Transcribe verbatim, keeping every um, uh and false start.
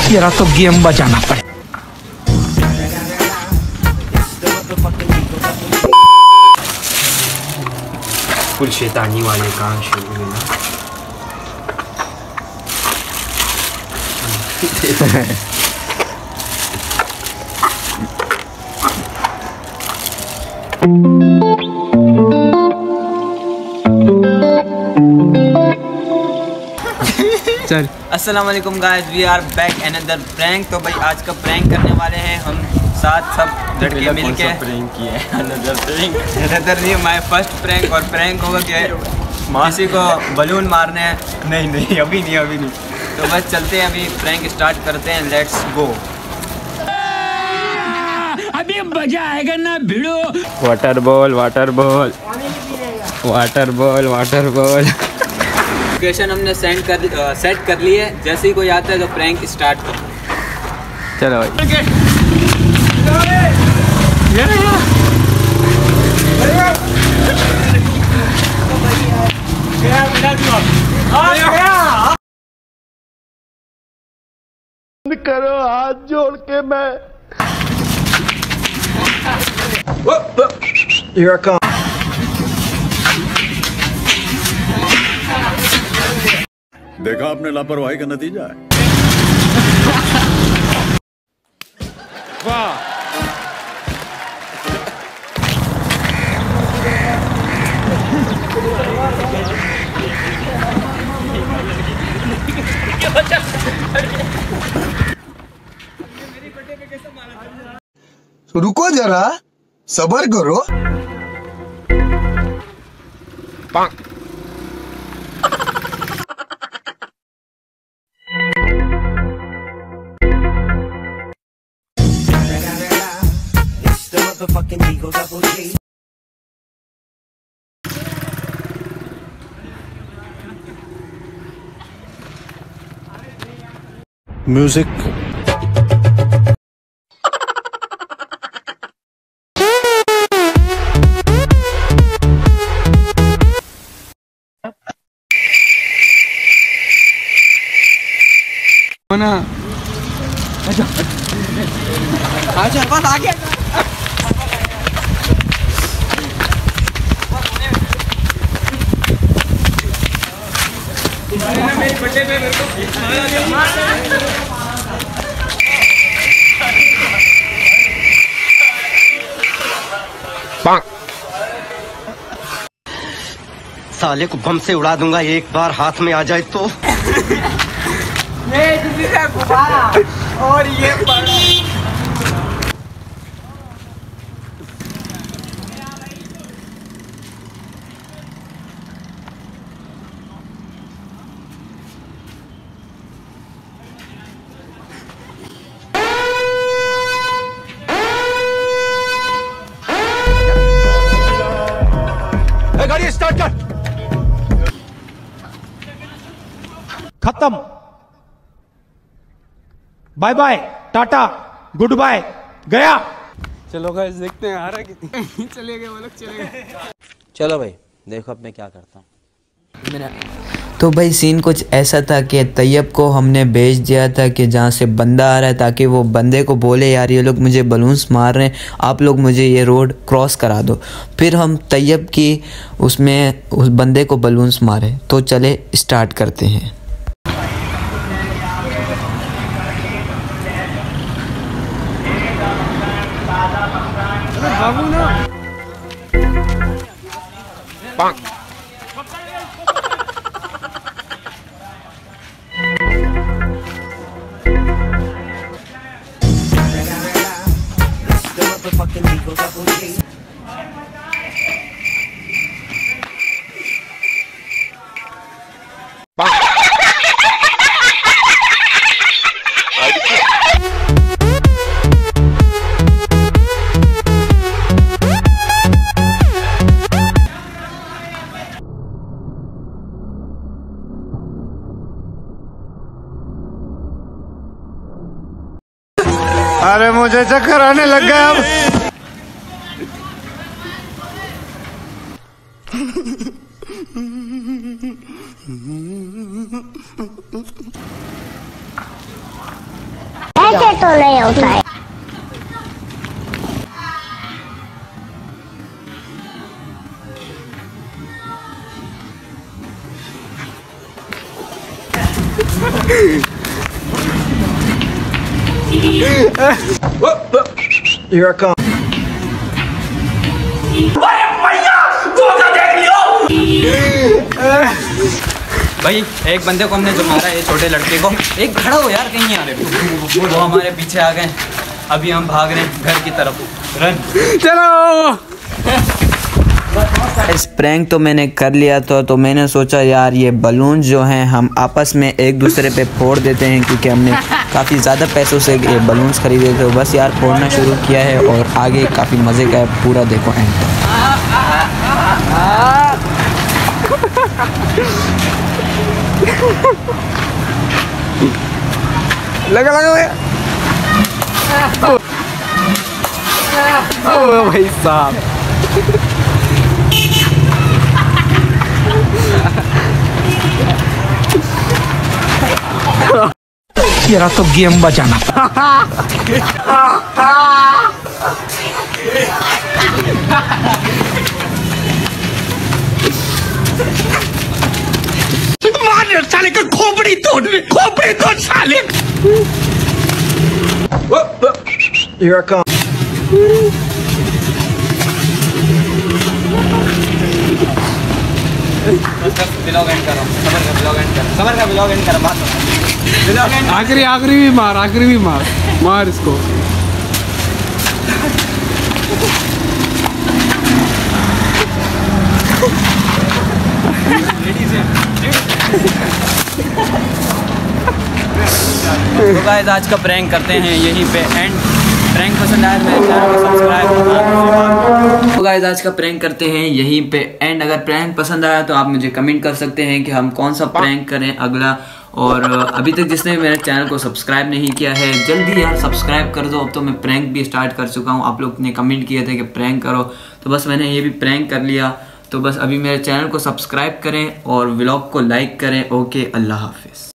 तेरा तो गेम बजाना पड़े। फुल शैतानी वाले काम शुरू हुए ना। चल अस्सलाम वालेकुम guys, we are back another prank. तो भाई आज का प्रैंक करने वाले हैं हम साथ सब लड़के मिलके। प्रैंक किया है अनदर प्रैंक। अनदर नहीं, माय फर्स्ट प्रैंक। और प्रैंक होगा कि किसी को बलून मारने हैं। नहीं नहीं अभी नहीं अभी नहीं। तो बस चलते हैं, अभी प्रैंक स्टार्ट करते हैं। Let's go. अभी मजा आएगा ना भिड़ो। Water ball water ball water ball water ball. Location हमने सेंड कर सेट कर ली है। जैसे ही कोई आता है तो प्रैंक स्टार्ट कर। चलो भाई। करो हाथ जोड़ के मैं Here I come. देखा आपने लापरवाही का नतीजा है। वाह रुको जरा सबर करो। म्यूजिक ना अच्छा बस आ गया। मेरी बर्थडे पे मेरे को साले को बम से उड़ा दूंगा एक बार हाथ में आ जाए तो। और ये पड़ा। गाड़ी स्टार्ट कर। खत्म। Bye bye tata goodbye गया। चलो गाइस देखते हैं आ रहा कितनी। चले गए वो लोग चले गए। चलो भाई देखो अब मैं क्या करता हूँ। तो भाई सीन कुछ ऐसा था कि तैयब को हमने भेज दिया था कि जहाँ से बंदा आ रहा है, ताकि वो बंदे को बोले यार ये लोग मुझे बलून्स मार रहे हैं, आप लोग मुझे ये रोड क्रॉस करा दो। फिर हम तैयब की उसमें उस बंदे को बलून्स मारे। तो चले स्टार्ट करते हैं। बाबू ना अरे मुझे चक्कर आने लग गया अब। तो नहीं होता है। Here I come. भाई एक बंदे को हमने जो मारा है, छोटे लड़के को, एक खड़ा हो यार, कहीं आ रहे वो हमारे पीछे आ गए। अभी हम भाग रहे हैं घर की तरफ। रन चलो। इस प्रैंक तो मैंने कर लिया था, तो मैंने सोचा यार ये बलून जो हैं हम आपस में एक दूसरे पे फोड़ देते हैं, क्योंकि हमने काफ़ी ज़्यादा पैसों से ये बलून्स खरीदे थे। बस यार फोड़ना शुरू किया है और आगे काफ़ी मज़े का है, पूरा देखो एंड तक। लगा लगा लगा। ओ भाई साहब, तेरा तो गेम बचाना मार साले का खोपड़ी तोड़, खोपड़ी तोड़ साले। Here I come. Vlog end करो, सबर का ब्लॉग एंड करो, सबर का ब्लॉग एंड करो, बात ब्लॉग एंड। आखिरी आखिरी भी मार, आखिरी भी मार, मार इसको। तो गाइस आज का प्रैंक करते हैं यहीं पे एंड। प्रैंक पसंद आया तो मेरे चैनल को सब्सक्राइब करना। तो गाइस आज का प्रैंक करते हैं यहीं पे एंड। अगर प्रैंक पसंद आया तो आप मुझे कमेंट कर सकते हैं कि हम कौन सा प्रैंक करें अगला। और अभी तक जिसने मेरे चैनल को सब्सक्राइब नहीं किया है, जल्दी यार सब्सक्राइब कर दो। अब तो मैं प्रैंक भी स्टार्ट कर चुका हूँ। आप लोग ने कमेंट किए थे कि प्रैंक करो, तो बस मैंने ये भी प्रैंक कर लिया। तो बस अभी मेरे चैनल को सब्सक्राइब करें और व्लॉग को लाइक करें। ओके, अल्लाह हाफिज़।